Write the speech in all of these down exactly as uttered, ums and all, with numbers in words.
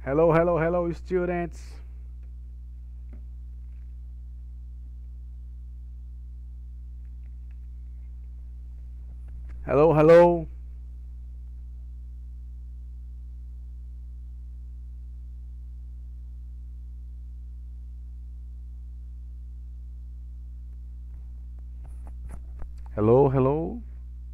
Hello, hello, hello, students. Hello, hello. Hello, hello.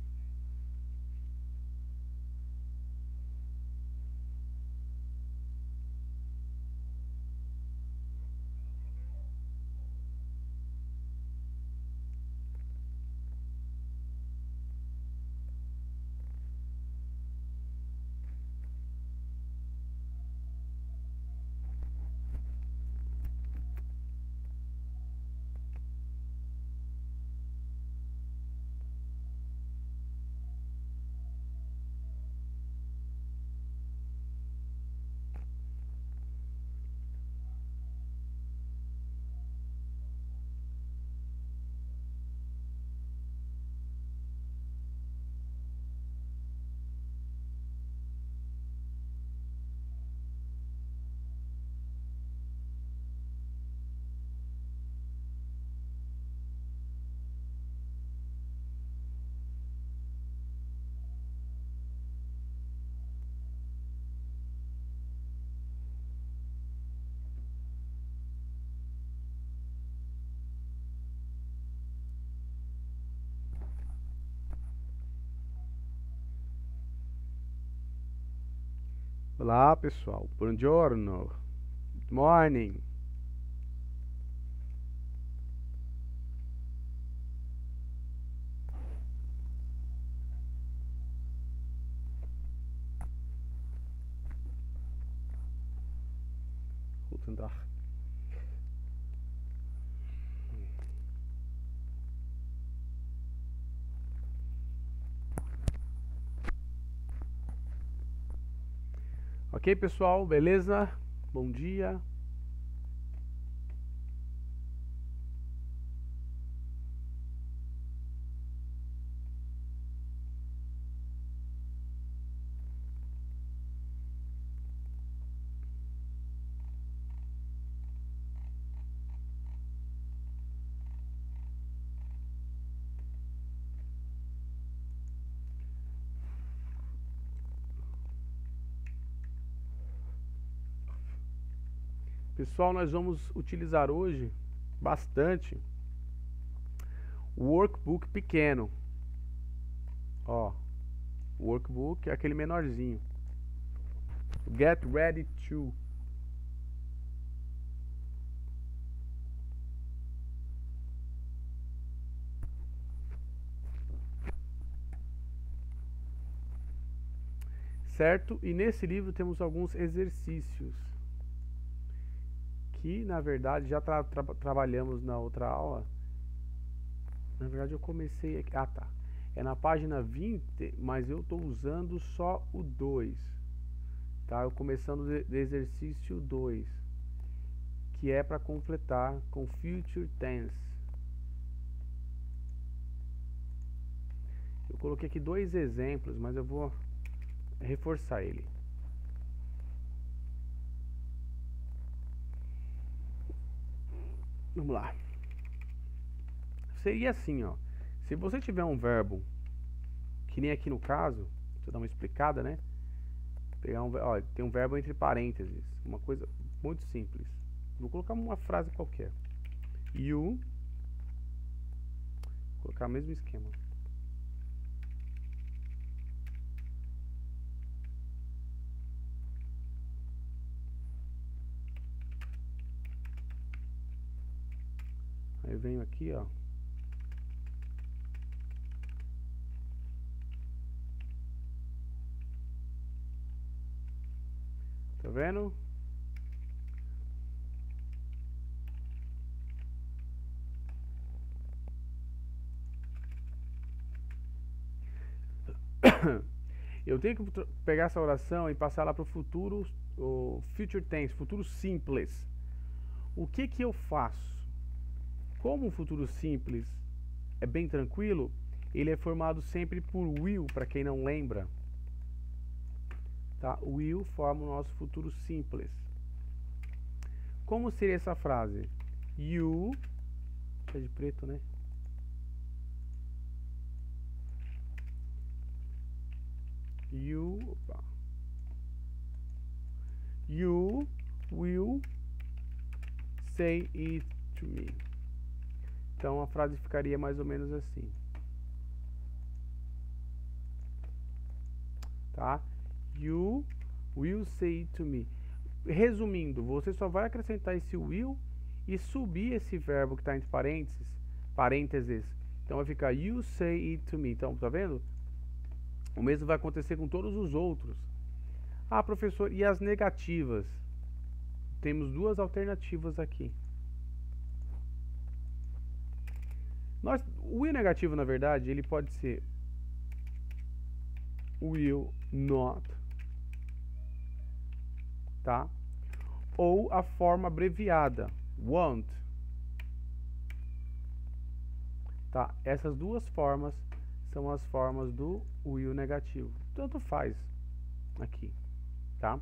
Olá, pessoal. Buongiorno. Good morning. Guten Tag. Ok, pessoal, beleza? Bom dia. Pessoal, nós vamos utilizar hoje bastante o workbook pequeno. Ó, o workbook é aquele menorzinho. Get ready to. Certo? E nesse livro temos alguns exercícios que, na verdade, já tra tra trabalhamos na outra aula. Na verdade, eu comecei aqui. Ah, tá. É na página vinte, mas eu estou usando só o dois. Tá? Eu começando do exercício dois, que é para completar com future tense. Eu coloquei aqui dois exemplos, mas eu vou reforçar ele. Vamos lá. Seria assim, ó. Se você tiver um verbo, que nem aqui no caso, deixa eu dar uma explicada, né? Pegar um, ó, tem um verbo entre parênteses, uma coisa muito simples. Vou colocar uma frase qualquer. You, vou colocar o mesmo esquema. Aí eu venho aqui, ó. Tá vendo? Eu tenho que pegar essa oração e passar ela para o futuro, o future tense, futuro simples. O que que eu faço? Como o futuro simples é bem tranquilo, ele é formado sempre por will, para quem não lembra. Tá? Will forma o nosso futuro simples. Como seria essa frase? You, é de preto, né? You, opa. You will say it to me. Então a frase ficaria mais ou menos assim. Tá? You will say it to me. Resumindo, você só vai acrescentar esse will e subir esse verbo que está entre parênteses, parênteses. Então vai ficar you say it to me. Então, tá vendo? O mesmo vai acontecer com todos os outros. Ah, professor, e as negativas? Temos duas alternativas aqui. Nós, o will negativo, na verdade, ele pode ser will not, tá? Ou a forma abreviada, won't. Tá? Essas duas formas são as formas do will negativo. Tanto faz aqui, tá?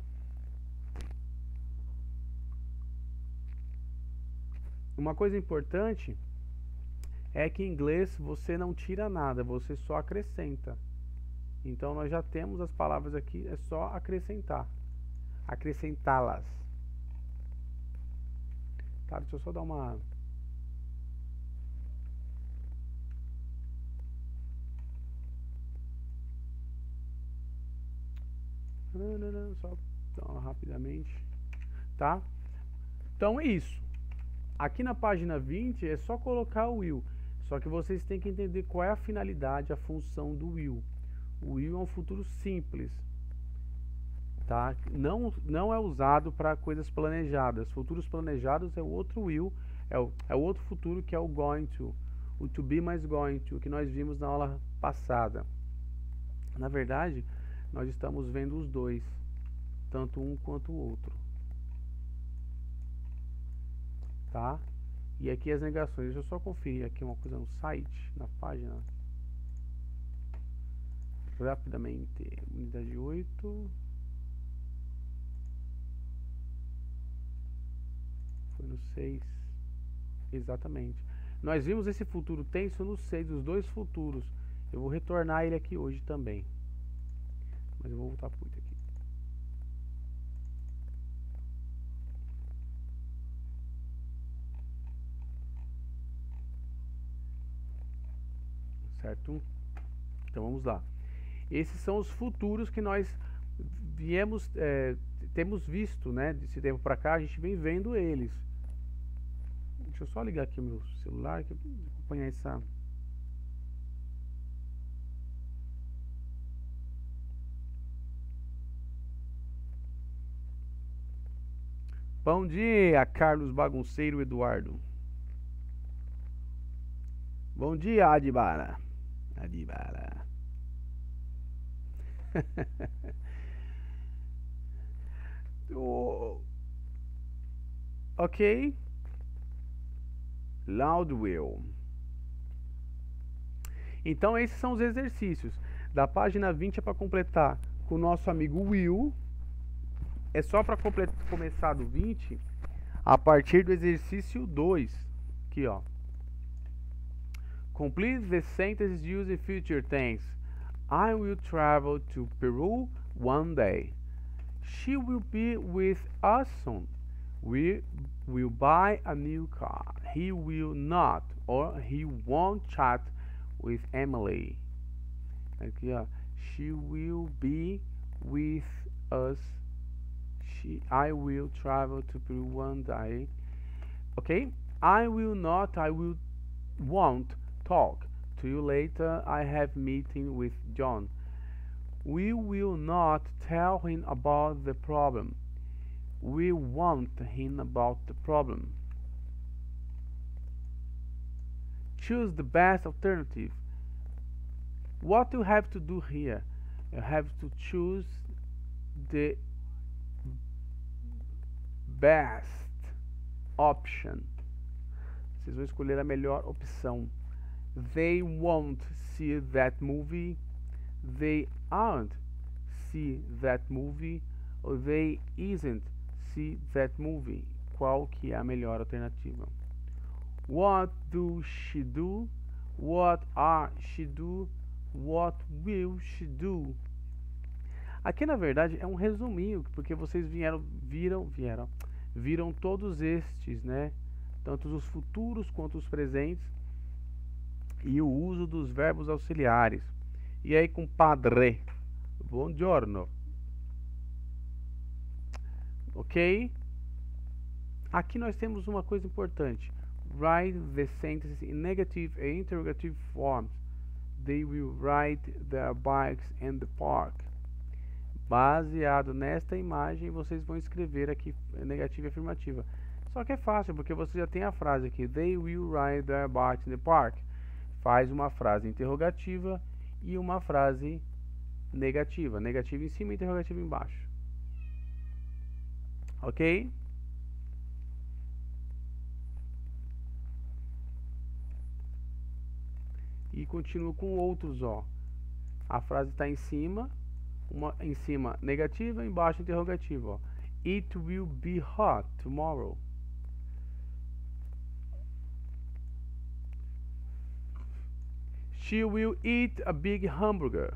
Uma coisa importante é que em inglês você não tira nada, você só acrescenta. Então nós já temos as palavras aqui, é só acrescentar. Acrescentá-las. Tá, deixa eu só dar uma... Não, não, não, só dar rapidamente. Tá? Então é isso. Aqui na página vinte é só colocar o will. Só que vocês têm que entender qual é a finalidade, a função do will. O will é um futuro simples. Tá? Não, não é usado para coisas planejadas. Futuros planejados é o outro will, é o, é o outro futuro que é o going to. O to be mais going to, que nós vimos na aula passada. Na verdade, nós estamos vendo os dois, tanto um quanto o outro. Tá? E aqui as negações. Deixa eu só conferir aqui uma coisa no site, na página. Rapidamente. Unidade oito. Foi no seis. Exatamente. Nós vimos esse futuro tenso no seis, os dois futuros. Eu vou retornar ele aqui hoje também. Mas eu vou voltar para o oito aqui. Certo? Então vamos lá. Esses são os futuros que nós viemos, é, temos visto, né? Desse tempo para cá, a gente vem vendo eles. Deixa eu só ligar aqui o meu celular, que eu vou acompanhar essa... Bom dia, Carlos Bagunceiro Eduardo. Bom dia, Adibara. Adibara. oh. Ok. Loud will. Então esses são os exercícios. Da página vinte é para completar com o nosso amigo Will. É só para começar do vinte a partir do exercício dois. Aqui, ó. Complete the sentences using future tense. I will travel to Peru one day. She will be with us soon. We will buy a new car. He will not, or he won't chat with Emily. Aqui, ó. She will be with us. She, I will travel to Peru one day. Okay? I will not, I will won't talk to you later. I have meeting with John. We will not tell him about the problem. We want him about the problem. Choose the best alternative. What you have to do here? You have to choose the best option. Vocês vão escolher a melhor opção. They won't see that movie. They aren't see that movie ou they isn't see that movie. Qual que é a melhor alternativa? What do she do? What are she do? What will she do? Aqui na verdade é um resuminho, porque vocês vieram, viram, vieram, viram todos estes, né? Tanto os futuros quanto os presentes e o uso dos verbos auxiliares. E aí, compadre? Buongiorno. Ok? Aqui nós temos uma coisa importante. Write the sentences in negative and interrogative forms. They will ride their bikes in the park. Baseado nesta imagem, vocês vão escrever aqui negativa e afirmativa. Só que é fácil, porque você já tem a frase aqui. They will ride their bikes in the park. Faz uma frase interrogativa e uma frase negativa. Negativa em cima e interrogativa embaixo. Ok? E continuo com outros, ó. A frase está em cima, uma em cima negativa, embaixo interrogativa, ó. It will be hot tomorrow. She will eat a big hamburger.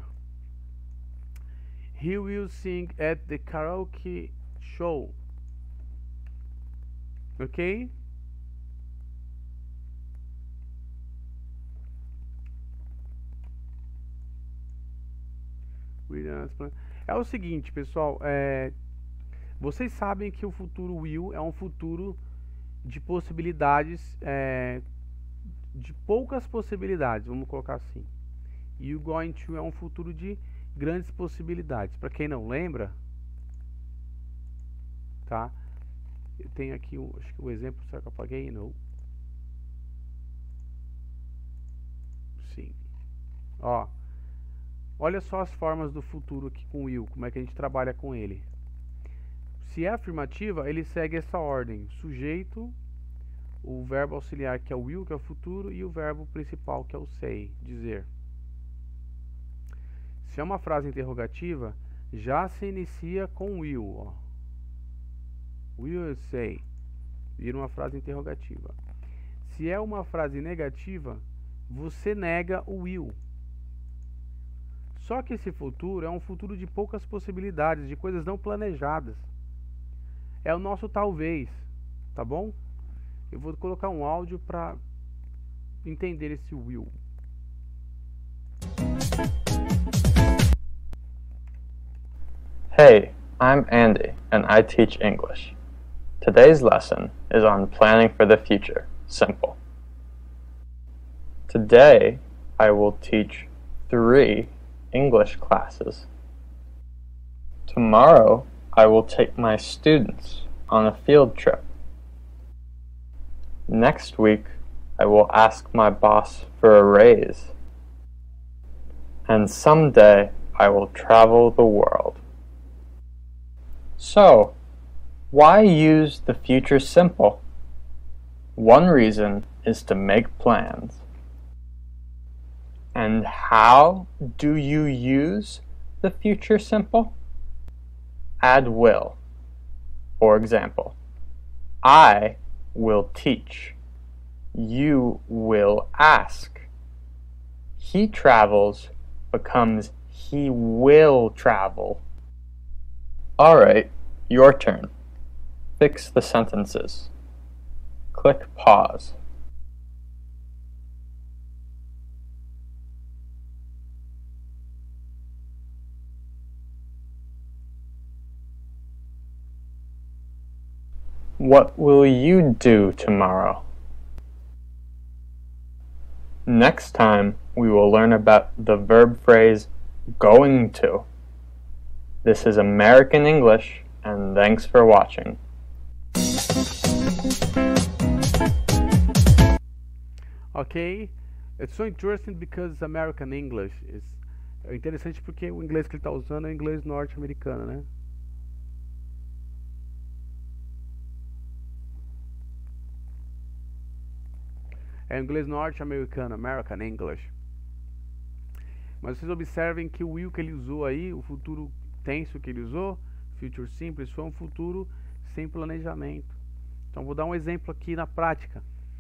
He will sing at the karaoke show. Ok? É o seguinte, pessoal, é, vocês sabem que o futuro will é um futuro de possibilidades, é, de poucas possibilidades, vamos colocar assim. E o going to é um futuro de grandes possibilidades. Para quem não lembra, tá? Eu tenho aqui, um, acho que o exemplo, será que eu apaguei? Não. Sim. Ó. Olha só as formas do futuro aqui com o will, como é que a gente trabalha com ele. Se é afirmativa, ele segue essa ordem: sujeito, o verbo auxiliar que é o will, que é o futuro, e o verbo principal que é o say, dizer. Se é uma frase interrogativa, já se inicia com will, ó. Will you say? Vira uma frase interrogativa. Se é uma frase negativa, você nega o will. Só que esse futuro é um futuro de poucas possibilidades, de coisas não planejadas. É o nosso talvez, tá bom? Eu vou colocar um áudio para entender esse will. Hey, I'm Andy and I teach English. Today's lesson is on planning for the future, simple. Today I will teach three English classes. Tomorrow, I will take my students on a field trip. Next week, I will ask my boss for a raise. And someday, I will travel the world. So, why use the future simple? One reason is to make plans. And how do you use the future simple? Add will. For example, I will teach. You will ask. He travels becomes he will travel. Alright, your turn. Fix the sentences. Click pause. What will you do tomorrow? Next time, we will learn about the verb phrase going to. This is American English, and thanks for watching. Ok, it's so interesting because American English is interessante porque o inglês que ele está usando é o inglês norte-americano, né? É inglês norte-americano, American English. Mas vocês observem que o will que ele usou aí, o futuro tenso que ele usou, future simples, foi um futuro sem planejamento. Então vou dar um exemplo aqui na prática.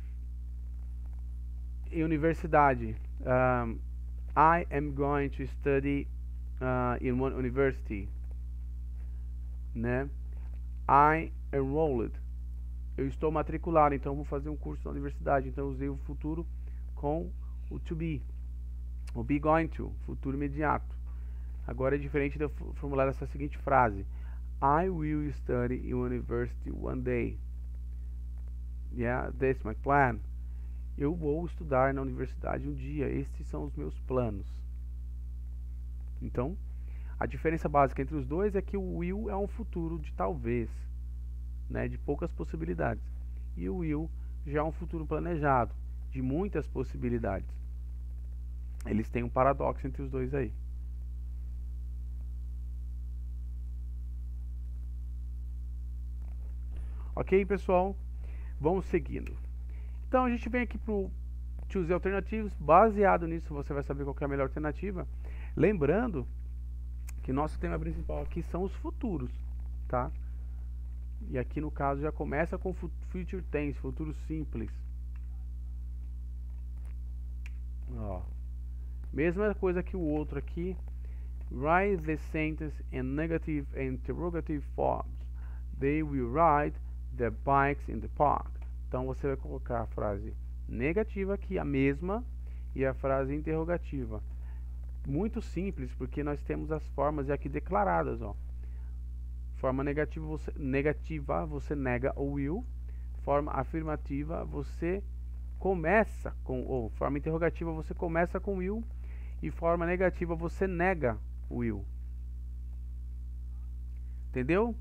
Em universidade, um, I am going to study uh, in one university, né? I enrolled, eu estou matriculado, então vou fazer um curso na universidade. Então eu usei o futuro com o to be, o be going to, futuro imediato. Agora é diferente de eu formular essa seguinte frase: I will study in university one day. Yeah, that's my plan. Eu vou estudar na universidade um dia. Estes são os meus planos. Então, a diferença básica entre os dois é que o will é um futuro de talvez, né, de poucas possibilidades. E o will já é um futuro planejado, de muitas possibilidades. Eles têm um paradoxo entre os dois aí. Ok, pessoal? Vamos seguindo. Então a gente vem aqui para o Choose Alternatives. Baseado nisso você vai saber qual que é a melhor alternativa. Lembrando que nosso tema principal aqui são os futuros, tá? E aqui no caso já começa com future tense, futuro simples. Ó, mesma coisa que o outro aqui. Write the sentence in negative and interrogative forms. They will ride the bikes in the park. Então você vai colocar a frase negativa aqui, a mesma, e a frase interrogativa. Muito simples, porque nós temos as formas aqui declaradas, ó. Forma negativa você, negativa, você nega o will. Forma afirmativa, você começa com, ou forma interrogativa, você começa com will. E forma negativa, você nega o will. Entendeu?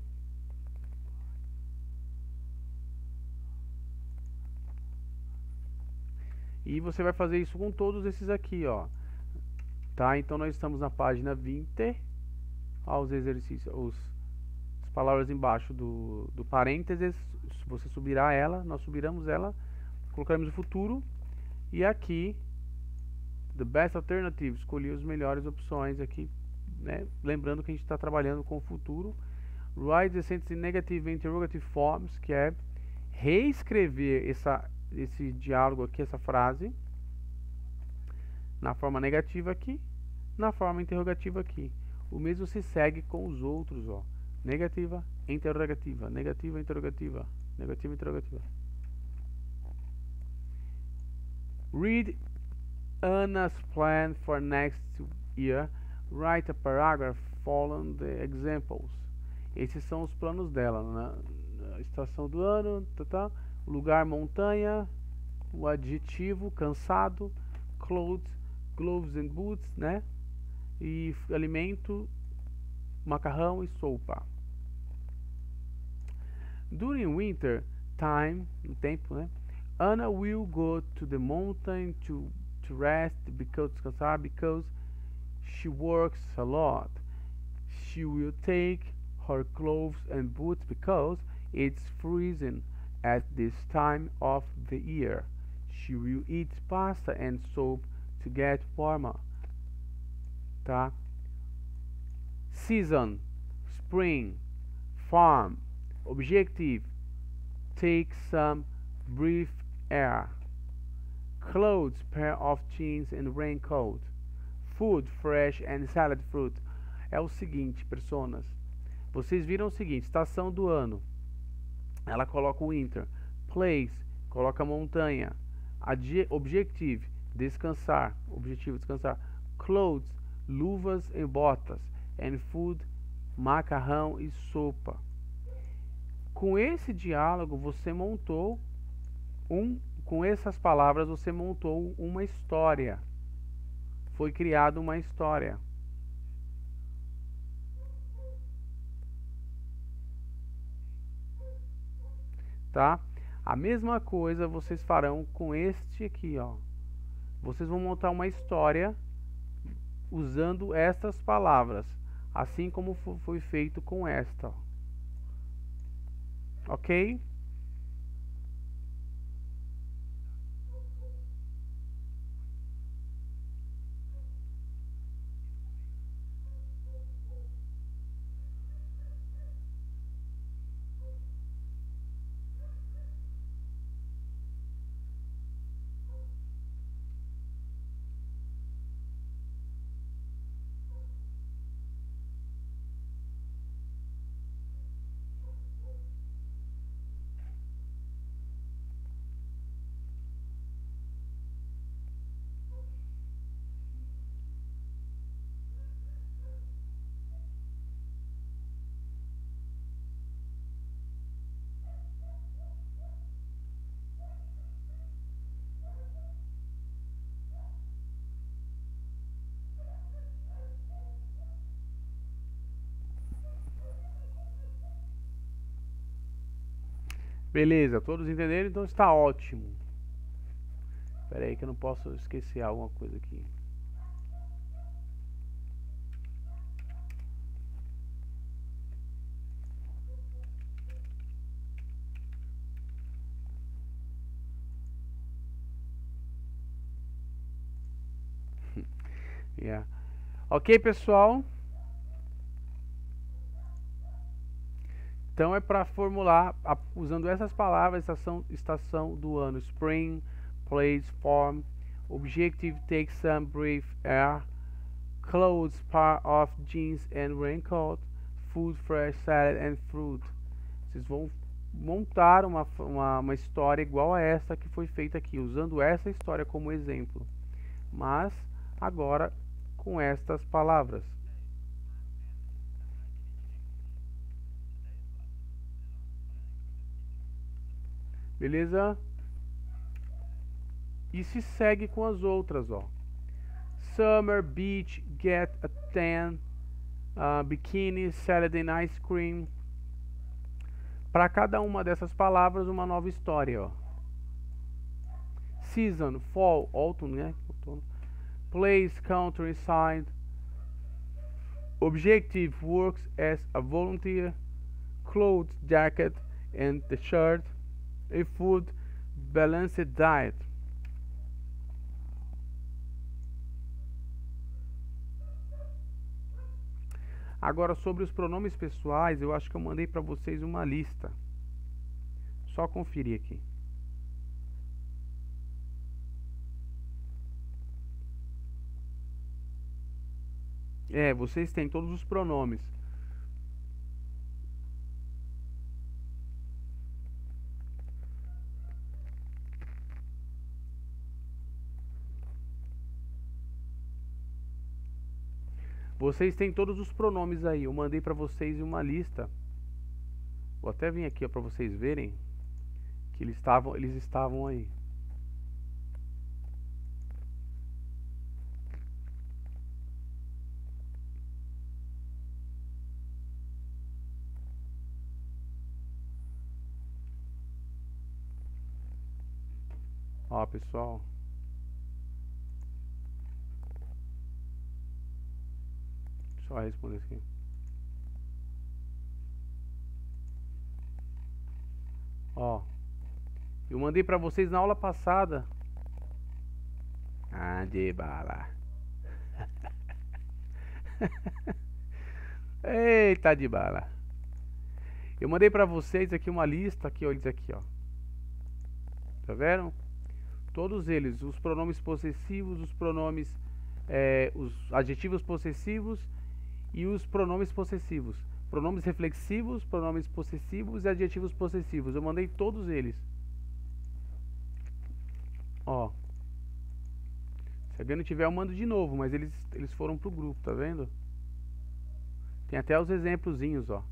E você vai fazer isso com todos esses aqui, ó. Tá? Então nós estamos na página vinte. Ó, os exercícios, os, as palavras embaixo do, do parênteses. Você subirá ela, nós subiremos ela, colocaremos o futuro. E aqui, the best alternative, escolhi as melhores opções aqui, né? Lembrando que a gente está trabalhando com o futuro. Write the sentence in negative and interrogative forms, que é reescrever essa esse diálogo aqui, essa frase na forma negativa aqui, na forma interrogativa aqui. O mesmo se segue com os outros, ó. Negativa, interrogativa, negativa, interrogativa, negativa, interrogativa. Read Anna's plan for next year. Write a paragraph following the examples. Esses são os planos dela, né? A estação do ano, tá, tá. Lugar, montanha, o adjetivo, cansado, clothes, gloves and boots, né? E alimento, macarrão e sopa. During winter time, no tempo, né? Anna will go to the mountain to, to rest, because, descansar, because she works a lot. She will take her clothes and boots because it's freezing at this time of the year. She will eat pasta and soup to get warmer. Tá? Season, spring, farm, objective, take some brief air. Clothes, pair of jeans and raincoat. Food, fresh and salad fruit. É o seguinte, personas. Vocês viram o seguinte, estação do ano. Ela coloca o winter. Place, coloca montanha. Adje objective, descansar. Objetivo, descansar. Clothes, luvas e botas. And food, macarrão e sopa. Com esse diálogo você montou um, com essas palavras você montou uma história. Foi criada uma história. Tá? A mesma coisa vocês farão com este aqui, ó. Vocês vão montar uma história usando estas palavras, assim como foi feito com esta, ó. Ok? Beleza, todos entenderam? Então está ótimo. Espera aí que eu não posso esquecer alguma coisa aqui. Yeah. Ok, pessoal? Então é para formular a, usando essas palavras: estação, estação do ano, spring, place, form, objective, take some brief air, clothes, part of jeans and raincoat, food, fresh salad and fruit. Vocês vão montar uma, uma, uma história igual a essa que foi feita aqui, usando essa história como exemplo, mas agora com estas palavras. Beleza? E se segue com as outras, ó. Summer, beach, get a tan, uh, bikini, salad and ice cream. Para cada uma dessas palavras, uma nova história, ó. Season, fall, outono, né? Outono. Place, countryside. Objective, works as a volunteer. Clothes, jacket and the shirt. A food, balanced diet. Agora, sobre os pronomes pessoais, eu acho que eu mandei para vocês uma lista. Só conferir aqui. É, vocês têm todos os pronomes. Vocês têm todos os pronomes aí. Eu mandei para vocês uma lista. Vou até vir aqui para vocês verem que eles estavam, eles estavam aí. Ó, pessoal. Deixa eu responder aqui. Ó, eu mandei pra vocês na aula passada. Ah, de bala. Eita, de bala. Eu mandei pra vocês aqui uma lista aqui, ó, eles aqui, ó. Tá vendo? Todos eles, os pronomes possessivos, os pronomes, é, os adjetivos possessivos e os pronomes possessivos. Pronomes reflexivos, pronomes possessivos e adjetivos possessivos. Eu mandei todos eles. Ó. Se alguém não tiver, eu mando de novo, mas eles, eles foram pro grupo, tá vendo? Tem até os exemplozinhos, ó.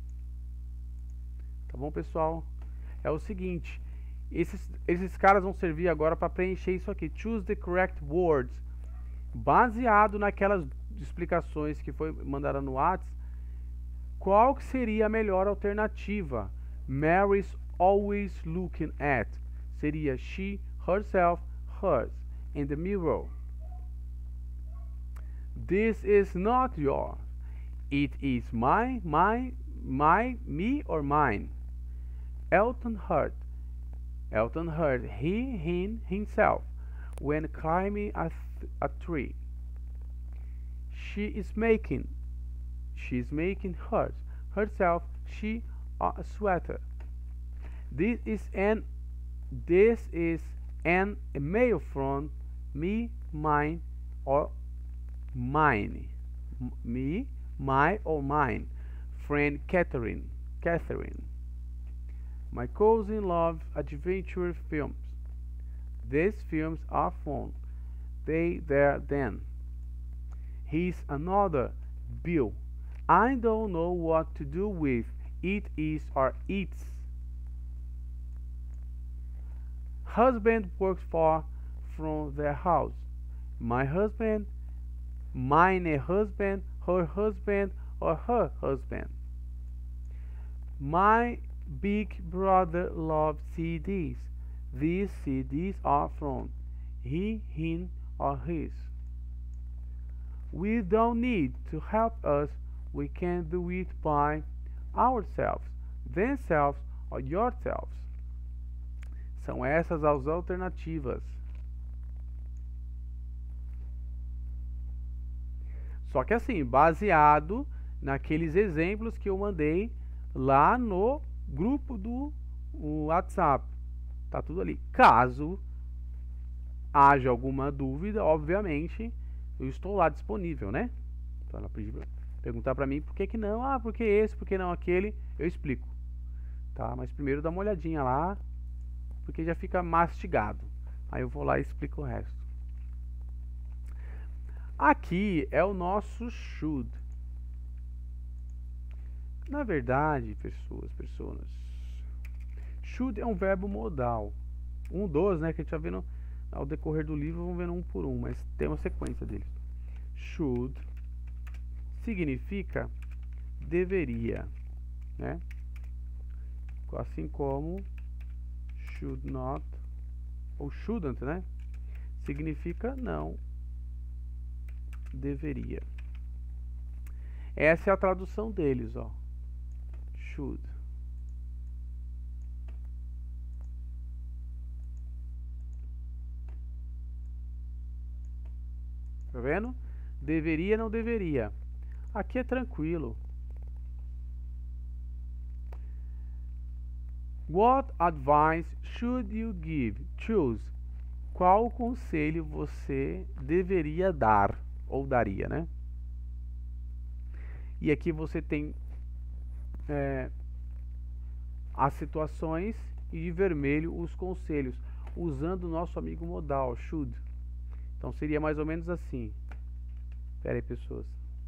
Tá bom, pessoal? É o seguinte, esses, esses caras vão servir agora para preencher isso aqui. Choose the correct words. Baseado naquelas explicações que foi mandada no WhatsApp, qual que seria a melhor alternativa? Mary's always looking at. Seria she, herself, hers, in the mirror. This is not yours. It is my, my, my, me or mine. Elton hurt. Elton hurt he, him, himself when climbing a, th a tree. She is making. She is making hers, herself, she a sweater. This is an this is an email from me, mine, or mine. M me, my or mine. Friend Catherine. Catherine. My cousin loves adventure films. These films are fun. They there then. He's another Bill. I don't know what to do with it is or its. Husband works far from their house. My husband, mine a husband, her husband, or her husband. My Big Brother loves C Ds. These C Ds are from he, him, or his. We don't need to help us. We can do it by ourselves, themselves, or yourselves. São essas as alternativas. Só que assim, baseado naqueles exemplos que eu mandei lá no grupo do WhatsApp. Tá tudo ali. Caso haja alguma dúvida, obviamente, eu estou lá disponível, né? Então ela pediu pra perguntar pra mim por que que não, ah, por que esse, por que não aquele, eu explico. Tá? Mas primeiro dá uma olhadinha lá, porque já fica mastigado. Aí eu vou lá e explico o resto. Aqui é o nosso should. Na verdade, pessoas, pessoas, should é um verbo modal. Um dos, né, que a gente vai vendo ao decorrer do livro, vamos vendo um por um, mas tem uma sequência deles. Should significa deveria, né? Assim como should not ou shouldn't, né? Significa não deveria. Essa é a tradução deles, ó. Should. Tá vendo? Deveria, não deveria. Aqui é tranquilo. What advice should you give? Choose. Qual conselho você deveria dar? Ou daria, né? E aqui você tem é, as situações e de vermelho os conselhos, usando o nosso amigo modal, should. Então seria mais ou menos assim. Espera aí, pessoas.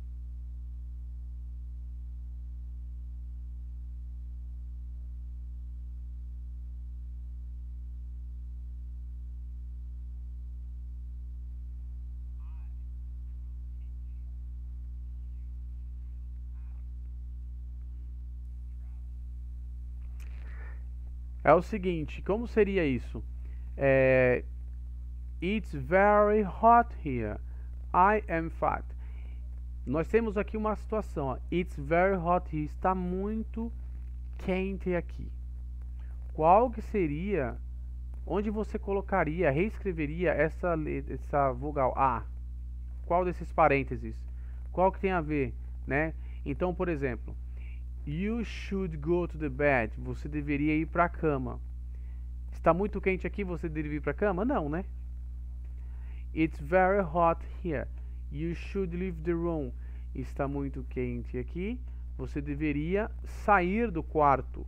É o seguinte, como seria isso? É, It's very hot here. I am fat. Nós temos aqui uma situação. Ó. It's very hot here. Está muito quente aqui. Qual que seria? Onde você colocaria, reescreveria essa, essa vogal A? Qual desses parênteses? Qual que tem a ver, né? Então, por exemplo, you should go to the bed. Você deveria ir para a cama. Está muito quente aqui, você deveria ir para a cama? Não, né? It's very hot here. You should leave the room. Está muito quente aqui, você deveria sair do quarto.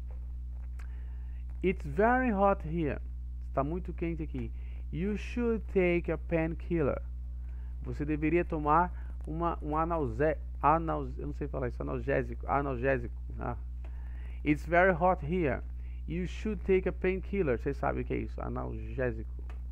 It's very hot here. Está muito quente aqui. You should take a painkiller. Você deveria tomar uma, um analgésico. Anal, eu não sei falar isso. Analgésico. Analgésico. Ah. It's very hot here. You should take a painkiller. Vocês sabem o que é isso? Analgésico.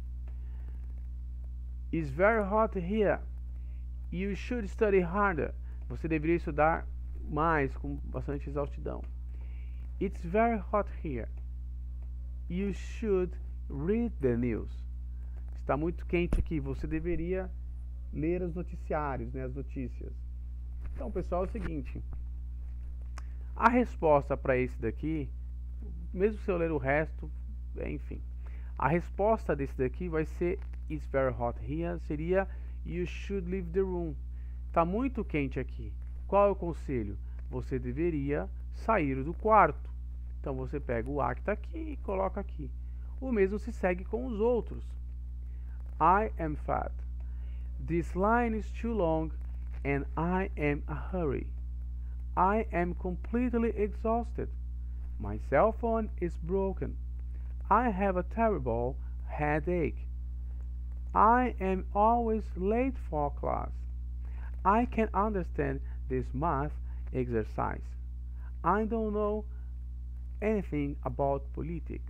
It's very hot here. You should study harder. Você deveria estudar mais, com bastante exaustidão. It's very hot here. You should read the news. Está muito quente aqui. Você deveria ler os noticiários, né, as notícias. Então, pessoal, é o seguinte. A resposta para esse daqui, mesmo se eu ler o resto, enfim. A resposta desse daqui vai ser It's very hot here. Seria You should leave the room. Está muito quente aqui. Qual é o conselho? Você deveria sair do quarto. Então você pega o A que está aqui e coloca aqui. O mesmo se segue com os outros. I am fat. This line is too long and I am a hurry. I am completely exhausted. My cell phone is broken. I have a terrible headache. I am always late for class. I can understand this math exercise. I don't know anything about politics.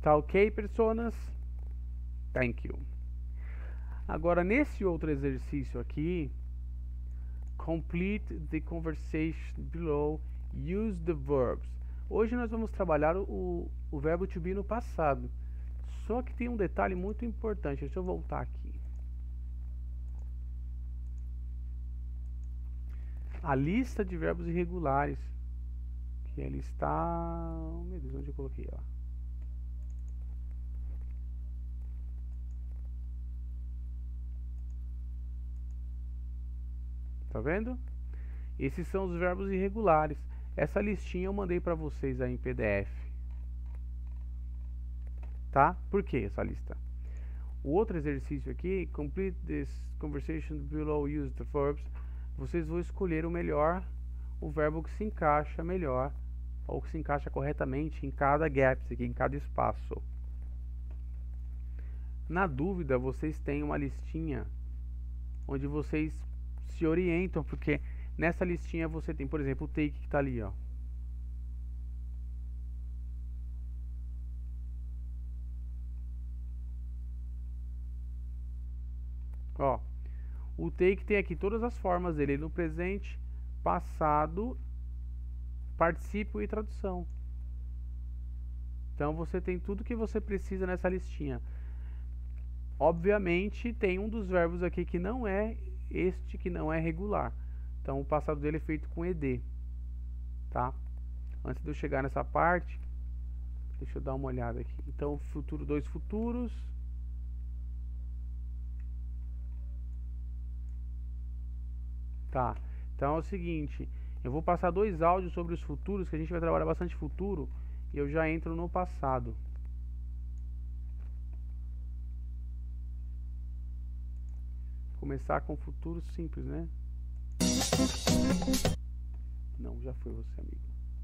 Tá ok, personas? Thank you. Agora, nesse outro exercício aqui, complete the conversation below, use the verbs. Hoje nós vamos trabalhar o, o verbo to be no passado. Só que tem um detalhe muito importante. Deixa eu voltar aqui. A lista de verbos irregulares. Que ela está... Oh, meu Deus, onde eu coloquei ela? Tá vendo? Esses são os verbos irregulares. Essa listinha eu mandei para vocês aí em P D F. Tá? Por que essa lista? O outro exercício aqui, complete this conversation below, use the verbs. Vocês vão escolher o melhor, o verbo que se encaixa melhor, ou que se encaixa corretamente em cada gap, aqui, em cada espaço. Na dúvida, vocês têm uma listinha onde vocês se orientam, porque nessa listinha você tem, por exemplo, o take que está ali, ó. Ó, o take tem aqui todas as formas dele, no presente, passado, particípio e tradução. Então você tem tudo que você precisa nessa listinha. Obviamente tem um dos verbos aqui que não é este, que não é regular. Então o passado dele é feito com ed, tá? Antes de eu chegar nessa parte, deixa eu dar uma olhada aqui. Então futuro, dois futuros. Tá, então é o seguinte, eu vou passar dois áudios sobre os futuros, que a gente vai trabalhar bastante futuro, e eu já entro no passado. Começar com futuro simples, né? Não, já foi você, amigo.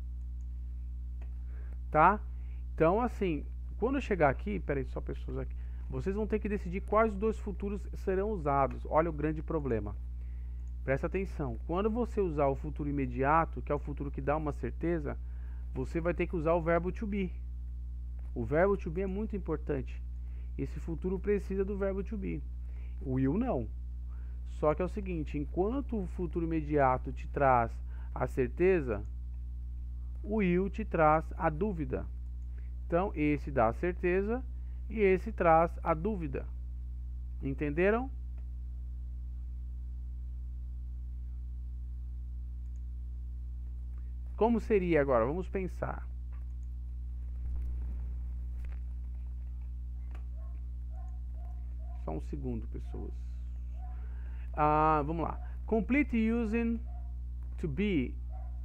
Tá? Então, assim, quando eu chegar aqui, peraí, só pessoas aqui, vocês vão ter que decidir quais dois futuros serão usados. Olha o grande problema. Presta atenção, quando você usar o futuro imediato, que é o futuro que dá uma certeza, você vai ter que usar o verbo to be. O verbo to be é muito importante. Esse futuro precisa do verbo to be. O will não. Só que é o seguinte, enquanto o futuro imediato te traz a certeza, o will te traz a dúvida. Então, esse dá a certeza e esse traz a dúvida. Entenderam? Como seria agora? Vamos pensar. Só um segundo, pessoas. Ah, vamos lá. Complete using to be.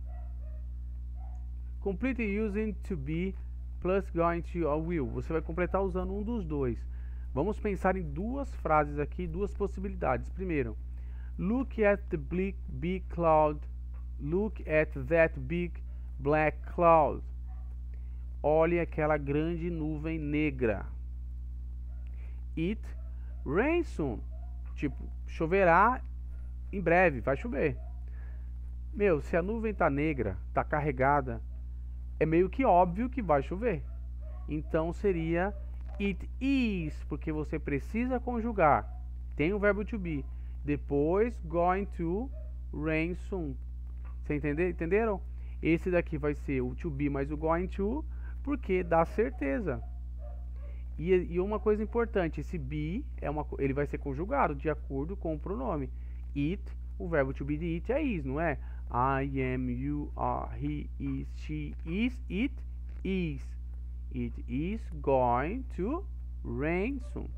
Complete using to be plus going to or will. Você vai completar usando um dos dois. Vamos pensar em duas frases aqui, duas possibilidades. Primeiro, look at the big, big cloud. Look at that big black cloud. Olhe aquela grande nuvem negra. It rains soon. Tipo, choverá em breve, vai chover. Meu, se a nuvem tá negra, tá carregada, é meio que óbvio que vai chover. Então seria it is, porque você precisa conjugar. Tem o verbo to be. Depois, going to rain soon. Você entender? Entenderam? Esse daqui vai ser o to be mais o going to, porque dá certeza. E, e uma coisa importante, esse be, é uma, ele vai ser conjugado de acordo com o pronome. It, o verbo to be de it é is, não é? I am, you are, he is, she is, it is. It is going to rain soon.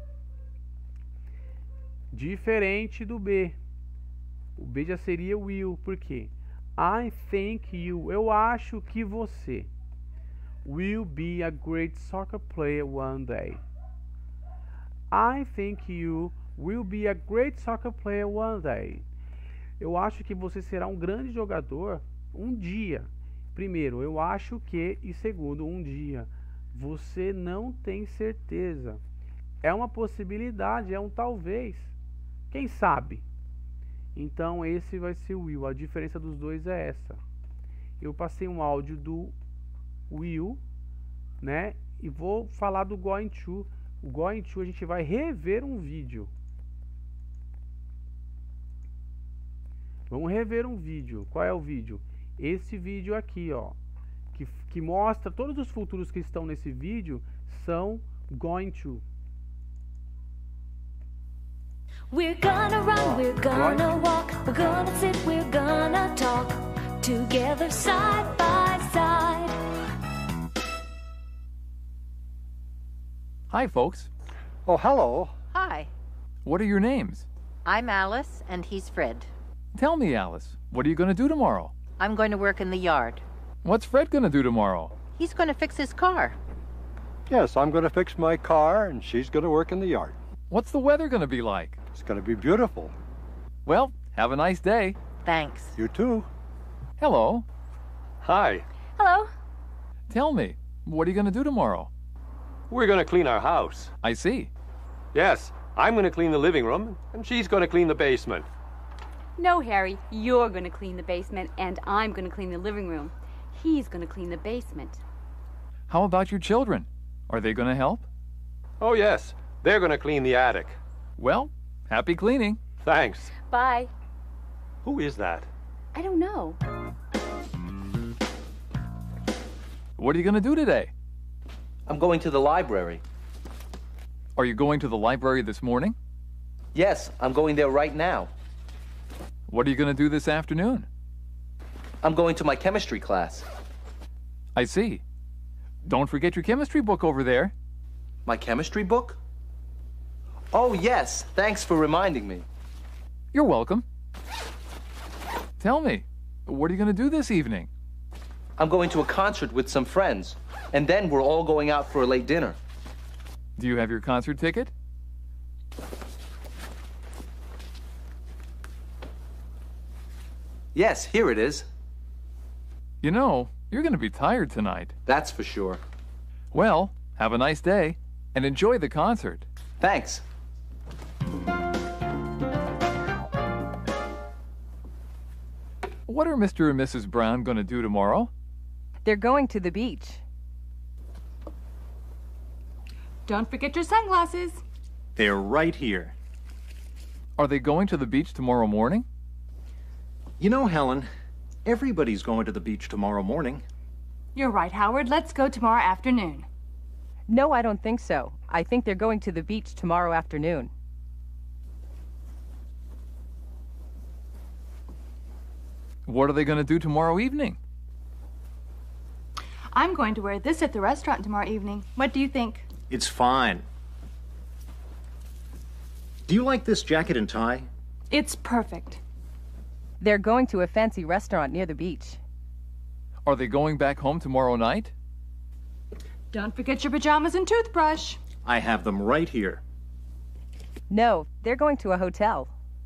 Diferente do be. O be já seria will, por quê? I think you, eu acho que você will be a great soccer player one day. I think you will be a great soccer player one day. Eu acho que você será um grande jogador um dia. Primeiro, eu acho que, e segundo, um dia. Você não tem certeza. É uma possibilidade, é um talvez. Quem sabe? Então esse vai ser o will. A diferença dos dois é essa. Eu passei um áudio do will, né? e vou falar do going to. O going to a gente vai rever um vídeo. Vamos rever um vídeo. Qual é o vídeo? Esse vídeo aqui, ó, que, que mostra todos os futuros que estão nesse vídeo são going to. We're gonna run, we're gonna walk, we're gonna sit, we're gonna talk together side by side. Hi, folks. Oh, hello. Hi, What are your names? I'm Alice and he's Fred. Tell me, Alice, what are you going to do tomorrow? I'm going to work in the yard. What's Fred going to do tomorrow? He's going to fix his car. Yes, I'm going to fix my car, and she's going to work in the yard. What's the weather going to be like? It's going to be beautiful. Well, have a nice day. Thanks. You too. Hello. Hi. Hello. Tell me, what are you going to do tomorrow? We're going to clean our house. I see. Yes, I'm going to clean the living room, and she's going to clean the basement. No, Harry, you're going to clean the basement, and I'm going to clean the living room. He's going to clean the basement. How about your children? Are they going to help? Oh, yes, they're going to clean the attic. Well, happy cleaning. Thanks. Bye. Who is that? I don't know. What are you going to do today? I'm going to the library. Are you going to the library this morning? Yes, I'm going there right now. What are you going to do this afternoon? I'm going to my chemistry class. I see. Don't forget your chemistry book over there. My chemistry book? Oh, yes. Thanks for reminding me. You're welcome. Tell me, what are you going to do this evening? I'm going to a concert with some friends, and then we're all going out for a late dinner. Do you have your concert ticket? Yes, here it is. You know, you're going to be tired tonight. That's for sure. Well, have a nice day, and enjoy the concert. Thanks. What are Mister and Missus Brown going to do tomorrow? They're going to the beach. Don't forget your sunglasses. They're right here. Are they going to the beach tomorrow morning? You know, Helen, everybody's going to the beach tomorrow morning. You're right, Howard. Let's go tomorrow afternoon. No, I don't think so. I think they're going to the beach tomorrow afternoon. What are they going to do tomorrow evening? I'm going to wear this at the restaurant tomorrow evening. What do you think? It's fine. Do you like this jacket and tie? It's perfect. They're going to a fancy restaurant near the beach. Are they going back home tomorrow night? Don't forget your pajamas and toothbrush. I have them right here. No, they're going to a hotel.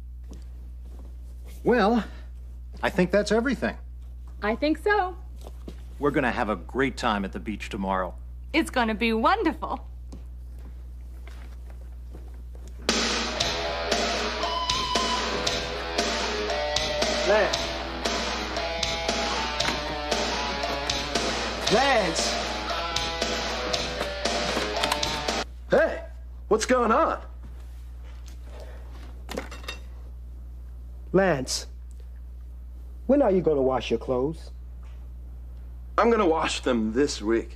Well, I think that's everything. I think so. We're going to have a great time at the beach tomorrow. It's going to be wonderful. Lance. Lance! Hey, what's going on? Lance, when are you going to wash your clothes? I'm going to wash them this week.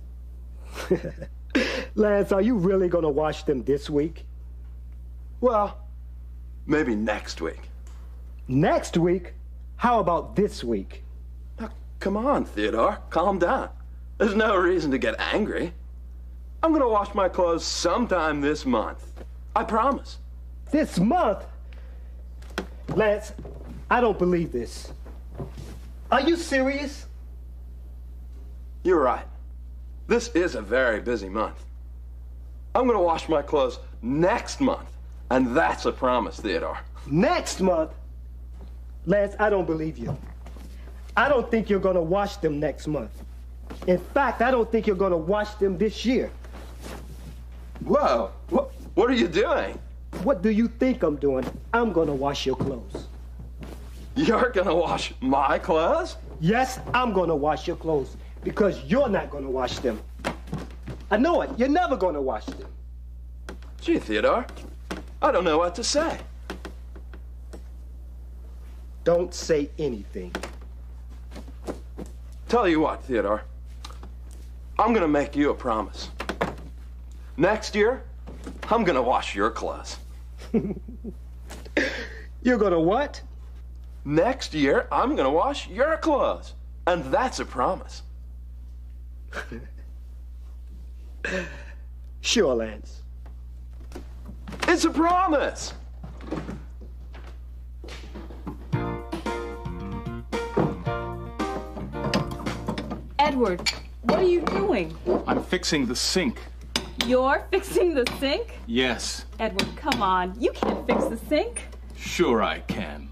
Lance, are you really going to wash them this week? Well, maybe next week. Next week? How about this week? Now, come on, Theodore. Calm down. There's no reason to get angry. I'm going to wash my clothes sometime this month. I promise. This month? Lance, I don't believe this. Are you serious? You're right. This is a very busy month. I'm going to wash my clothes next month, and that's a promise, Theodore. Next month? Lance, I don't believe you. I don't think you're going to wash them next month. In fact, I don't think you're going to wash them this year. Whoa, what, what are you doing? What do you think I'm doing? I'm going to wash your clothes. You're going to wash my clothes? Yes, I'm going to wash your clothes because you're not going to wash them. I know it. You're never gonna wash them. Gee, Theodore, I don't know what to say. Don't say anything. Tell you what, Theodore. I'm gonna make you a promise. Next year, I'm gonna wash your clothes. You're gonna what? Next year, I'm gonna wash your clothes. And that's a promise. Sure, Lance. It's a promise! Edward, what are you doing? I'm fixing the sink. You're fixing the sink? Yes. Edward, come on. You can't fix the sink. Sure I can.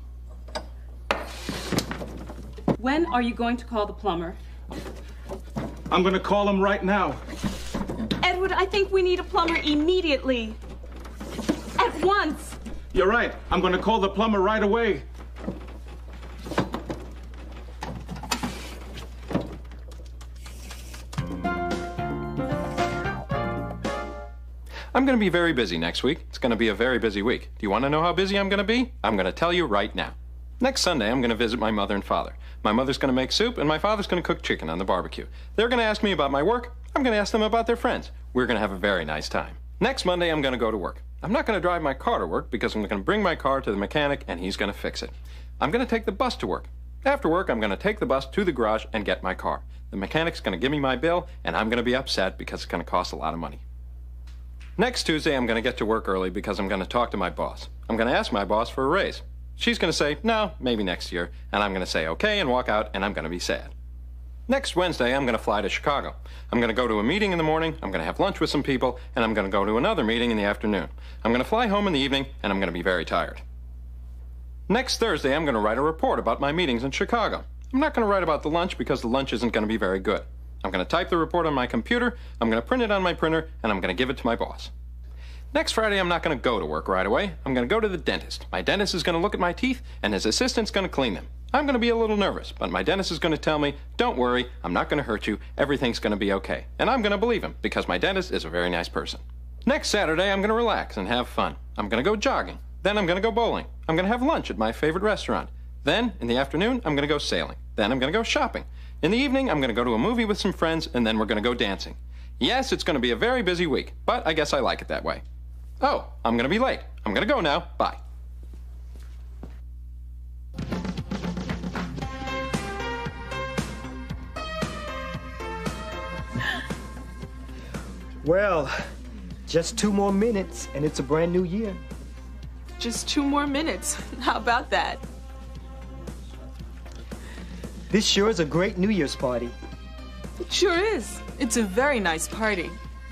When are you going to call the plumber? I'm gonna call him right now. Edward, I think we need a plumber immediately. At once. You're right. I'm gonna call the plumber right away. I'm going to be very busy next week. It's going to be a very busy week. Do you want to know how busy I'm going to be? I'm going to tell you right now. Next Sunday, I'm going to visit my mother and father. My mother's going to make soup, and my father's going to cook chicken on the barbecue. They're going to ask me about my work. I'm going to ask them about their friends. We're going to have a very nice time. Next Monday, I'm going to go to work. I'm not going to drive my car to work because I'm going to bring my car to the mechanic, and he's going to fix it. I'm going to take the bus to work. After work, I'm going to take the bus to the garage and get my car. The mechanic's going to give me my bill, and I'm going to be upset because it's going to cost a lot of money. Next Tuesday, I'm going to get to work early because I'm going to talk to my boss. I'm going to ask my boss for a raise. She's going to say, no, maybe next year. And I'm going to say, okay, and walk out, and I'm going to be sad. Next Wednesday, I'm going to fly to Chicago. I'm going to go to a meeting in the morning, I'm going to have lunch with some people, and I'm going to go to another meeting in the afternoon. I'm going to fly home in the evening, and I'm going to be very tired. Next Thursday, I'm going to write a report about my meetings in Chicago. I'm not going to write about the lunch because the lunch isn't going to be very good. I'm going to type the report on my computer, I'm going to print it on my printer, and I'm going to give it to my boss. Next Friday, I'm not going to go to work right away. I'm going to go to the dentist. My dentist is going to look at my teeth, and his assistant's going to clean them. I'm going to be a little nervous, but my dentist is going to tell me, don't worry, I'm not going to hurt you, everything's going to be okay. And I'm going to believe him, because my dentist is a very nice person. Next Saturday, I'm going to relax and have fun. I'm going to go jogging. Then I'm going to go bowling. I'm going to have lunch at my favorite restaurant. Then, in the afternoon, I'm going to go sailing. Then I'm going to go shopping. In the evening, I'm going to go to a movie with some friends, and then we're going to go dancing. Yes, it's going to be a very busy week, but I guess I like it that way. Oh, I'm going to be late. I'm going to go now. Bye. Well, just two more minutes, and it's a brand new year. Just two more minutes. How about that? This sure is a great New Year's party. It sure is. It's a very nice party.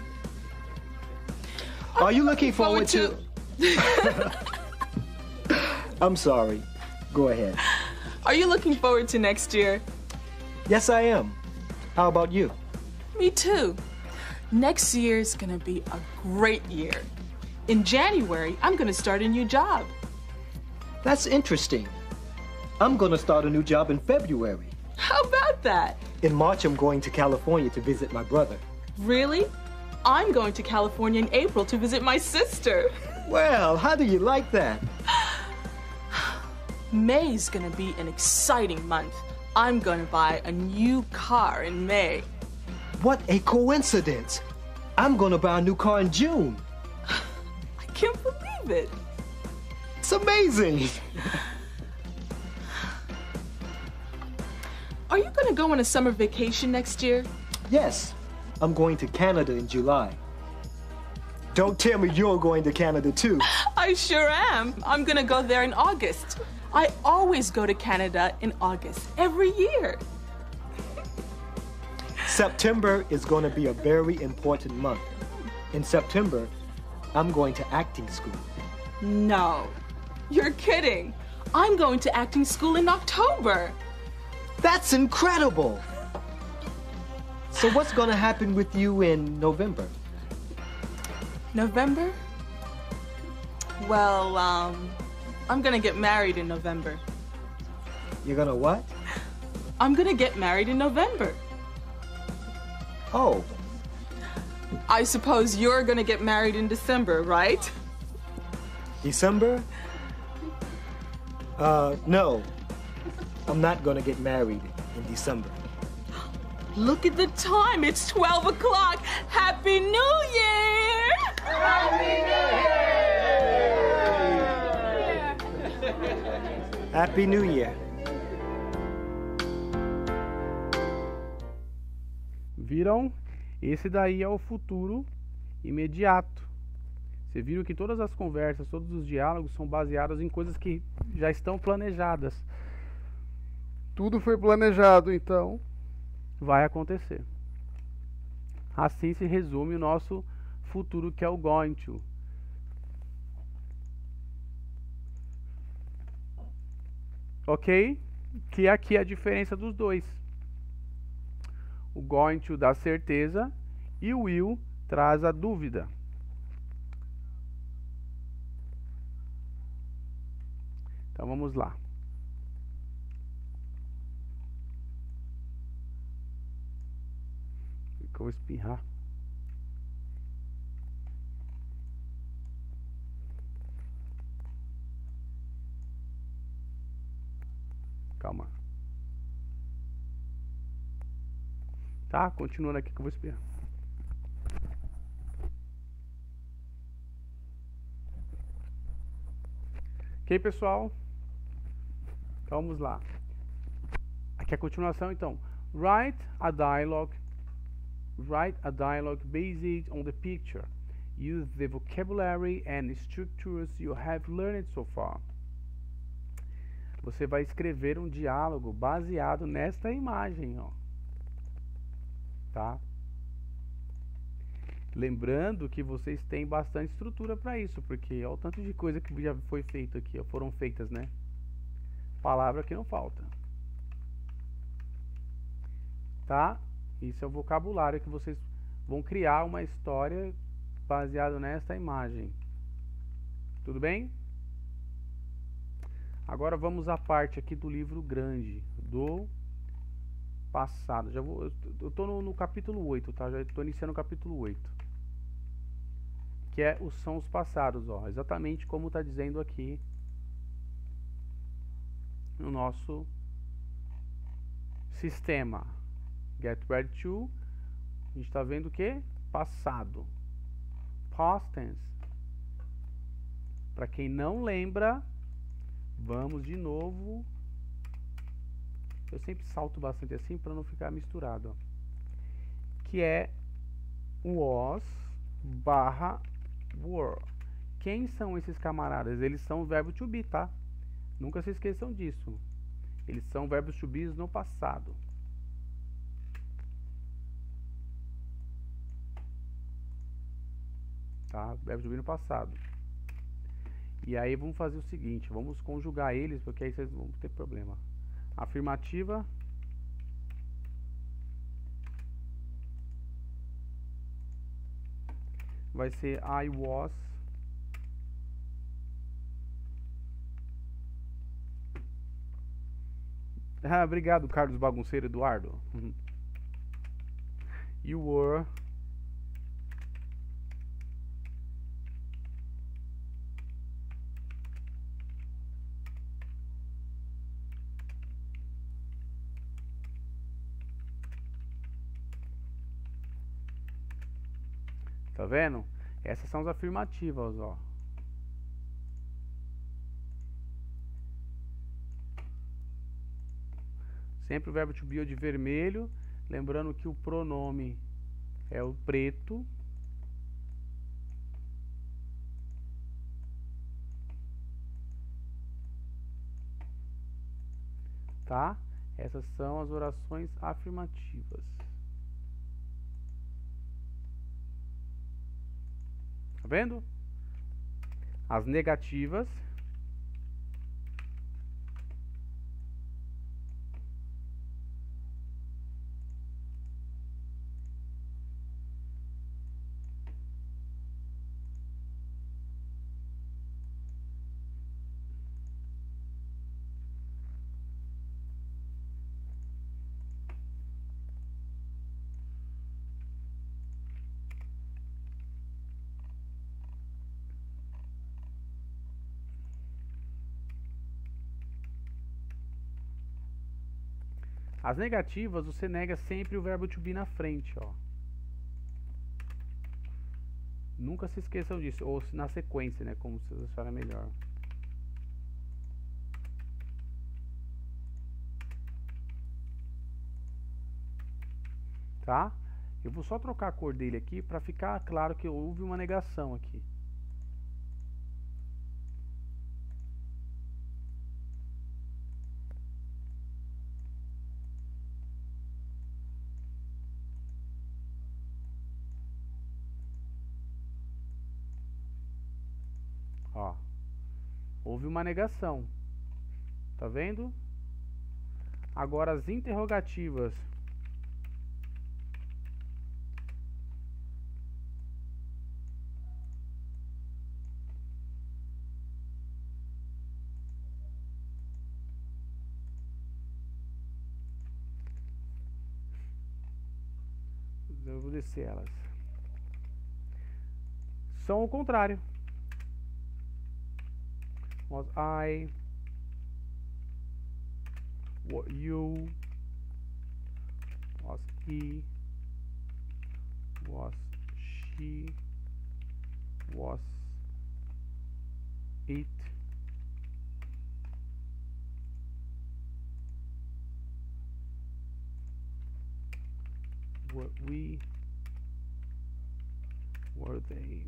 Are you looking forward, forward to... to... I'm sorry. Go ahead. Are you looking forward to next year? Yes, I am. How about you? Me too. Next year's gonna be a great year. In January, I'm gonna start a new job. That's interesting. I'm gonna start a new job in February. How about that? In March, I'm going to California to visit my brother. Really? I'm going to California in April to visit my sister. Well, how do you like that? May's gonna be an exciting month. I'm gonna buy a new car in May. What a coincidence. I'm gonna buy a new car in June. I can't believe it. It's amazing. Are you gonna go on a summer vacation next year? Yes. I'm going to Canada in July. Don't tell me you're going to Canada too. I sure am. I'm gonna go there in August. I always go to Canada in August, every year. September is going to be a very important month. In September, I'm going to acting school. No, you're kidding. I'm going to acting school in October. That's incredible. So what's going to happen with you in November? November? Well, um, I'm going to get married in November. You're going to what? I'm going to get married in November. Oh. I suppose you're gonna get married in December, right? December? Uh, no. I'm not gonna get married in December. Look at the time. It's twelve o'clock. Happy New Year! Happy New Year! Happy New Year. Viram? Esse daí é o futuro imediato. Vocês viram que todas as conversas, todos os diálogos são baseados em coisas que já estão planejadas. Tudo foi planejado, então vai acontecer. Assim se resume o nosso futuro, que é o going to. Ok? Que aqui é a diferença dos dois. O going to dá certeza e o will traz a dúvida. Então vamos lá. Que eu vou espirrar. Calma. Tá? Continuando aqui que eu vou espirrar. Ok, pessoal? Então vamos lá. Aqui é a continuação, então. Write a dialogue. Write a dialogue based on the picture. Use the vocabulary and structures you have learned so far. Você vai escrever um diálogo baseado nesta imagem, ó. Tá? Lembrando que vocês têm bastante estrutura para isso, porque olha o tanto de coisa que já foi feito aqui, ó, foram feitas, né? Palavra que não falta. Tá? Isso é o vocabulário que vocês vão criar uma história baseada nesta imagem. Tudo bem? Agora vamos à parte aqui do livro grande, do passado. Já vou, eu estou no, no capítulo oito, tá? Já estou iniciando o capítulo oito. Que é, os, são os passados, ó. Exatamente como está dizendo aqui no nosso sistema. Get ready to. A gente está vendo o que? Passado. Past tense. Para quem não lembra, vamos de novo. Eu sempre salto bastante assim para não ficar misturado, ó. Que é was barra were. Quem são esses camaradas? Eles são o verbo to be, tá? Nunca se esqueçam disso. Eles são verbos to be no passado. Tá? Verbo to be no passado. E aí vamos fazer o seguinte, vamos conjugar eles, porque aí vocês vão ter problema. Afirmativa. Vai ser I was. Ah, obrigado, Carlos Bagunceiro Eduardo. You were. Tá vendo? Essas são as afirmativas, ó. Sempre o verbo to be de vermelho. Lembrando que o pronome é o preto. Tá? Essas são as orações afirmativas. Tá vendo? As negativas. As negativas, você nega sempre o verbo to be na frente, ó. Nunca se esqueçam disso. Ou na sequência, né? Como vocês acharem melhor. Tá? Eu vou só trocar a cor dele aqui para ficar claro que houve uma negação aqui. Ó, houve uma negação. Tá vendo? Agora as interrogativas. Eu vou descer elas. São o contrário. Was I? Were you? Was he? Was she? Was it? Were we? Were they?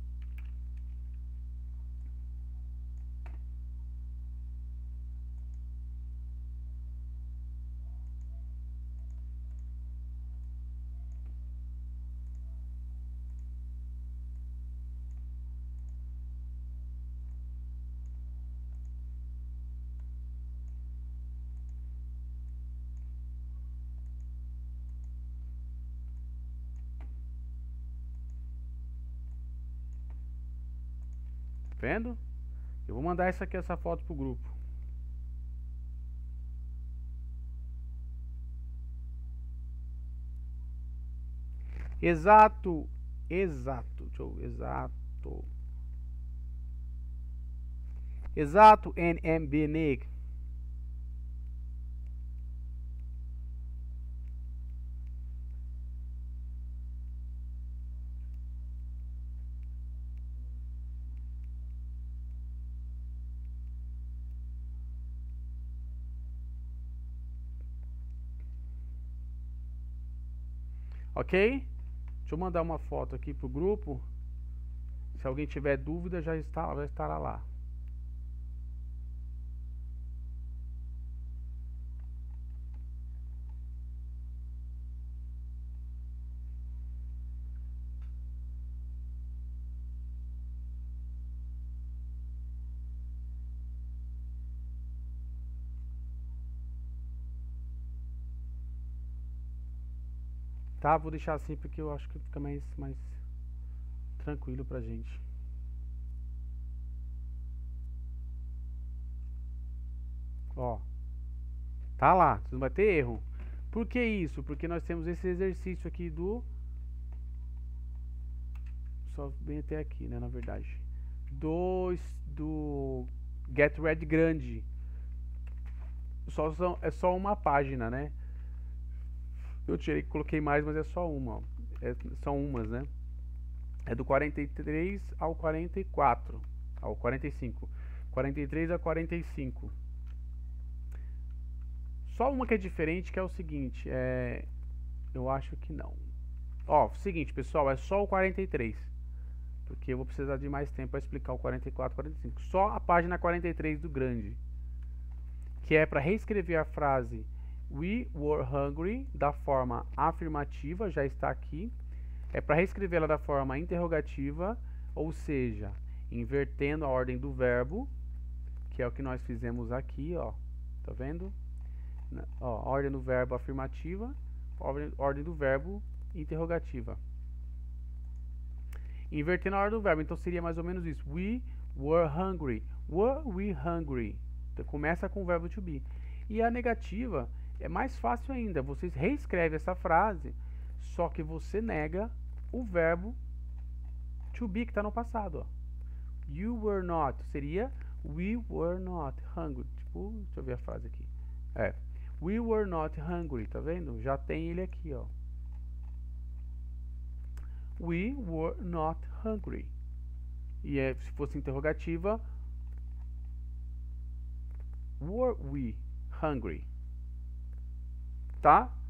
Vendo? Eu vou mandar essa aqui, essa foto pro grupo. Exato, exato, deixa eu, exato. Exato, N M B N E G. Ok? Deixa eu mandar uma foto aqui pro grupo. Se alguém tiver dúvida, já, está, já estará lá. Tá, vou deixar assim porque eu acho que fica mais, mais tranquilo pra gente. Ó, tá lá, não vai ter erro. Por que isso? Porque nós temos esse exercício aqui do... Só bem até aqui, né, na verdade. Do, do Get Ready grande. Só, são, é só uma página, né? Eu tirei, coloquei mais, mas é só uma, ó. É, são umas, né? É do quarenta e três ao quarenta e quatro, ao quarenta e cinco. quarenta e três a quarenta e cinco. Só uma que é diferente, que é o seguinte, é... Eu acho que não. Ó, seguinte, pessoal, é só o quarenta e três. Porque eu vou precisar de mais tempo para explicar o quarenta e quatro e quarenta e cinco. Só a página quarenta e três do grande. Que é para reescrever a frase We were hungry, da forma afirmativa, já está aqui. É para reescrevê-la da forma interrogativa, ou seja, invertendo a ordem do verbo, que é o que nós fizemos aqui, ó. Tá vendo? Ó, ordem do verbo afirmativa, ordem, ordem do verbo interrogativa. Invertendo a ordem do verbo, então seria mais ou menos isso. We were hungry. Were we hungry? Então começa com o verbo to be. E a negativa é mais fácil ainda. Você reescreve essa frase, só que você nega o verbo to be que está no passado. Ó. You were not. Seria we were not hungry. Tipo, deixa eu ver a frase aqui. É. We were not hungry, tá vendo? Já tem ele aqui, ó. We were not hungry. E é, se fosse interrogativa, were we hungry? Tá?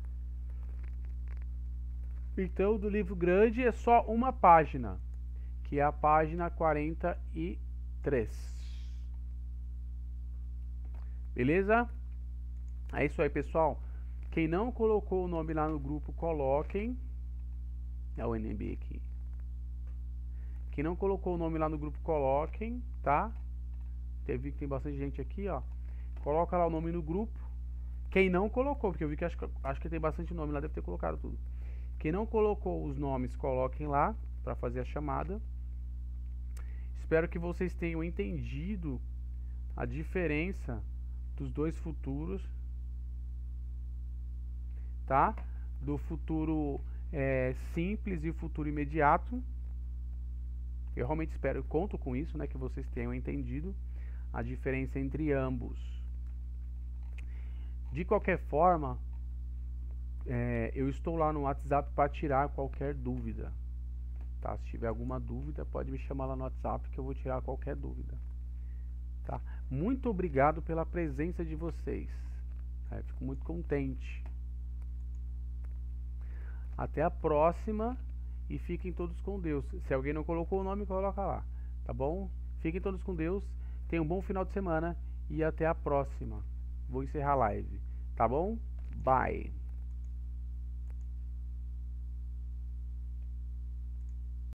Então, do livro grande é só uma página, que é a página quarenta e três. Beleza? É isso aí, pessoal. Quem não colocou o nome lá no grupo, coloquem. É o N B aqui. Quem não colocou o nome lá no grupo, coloquem, tá? Teve que tem bastante gente aqui, ó. Coloca lá o nome no grupo. Quem não colocou, porque eu vi que acho, acho que tem bastante nome lá, deve ter colocado tudo. Quem não colocou os nomes, coloquem lá para fazer a chamada. Espero que vocês tenham entendido a diferença dos dois futuros, tá? Do futuro é, simples e o futuro imediato. Eu realmente espero, eu conto com isso, né? Que vocês tenham entendido a diferença entre ambos. De qualquer forma, é, eu estou lá no WhatsApp para tirar qualquer dúvida, tá? Se tiver alguma dúvida, pode me chamar lá no WhatsApp que eu vou tirar qualquer dúvida, tá? Muito obrigado pela presença de vocês, é, fico muito contente. Até a próxima e fiquem todos com Deus. Se alguém não colocou o nome, coloca lá, tá bom? Fiquem todos com Deus, tenham um bom final de semana e até a próxima. Vou encerrar a live, tá bom? Bye!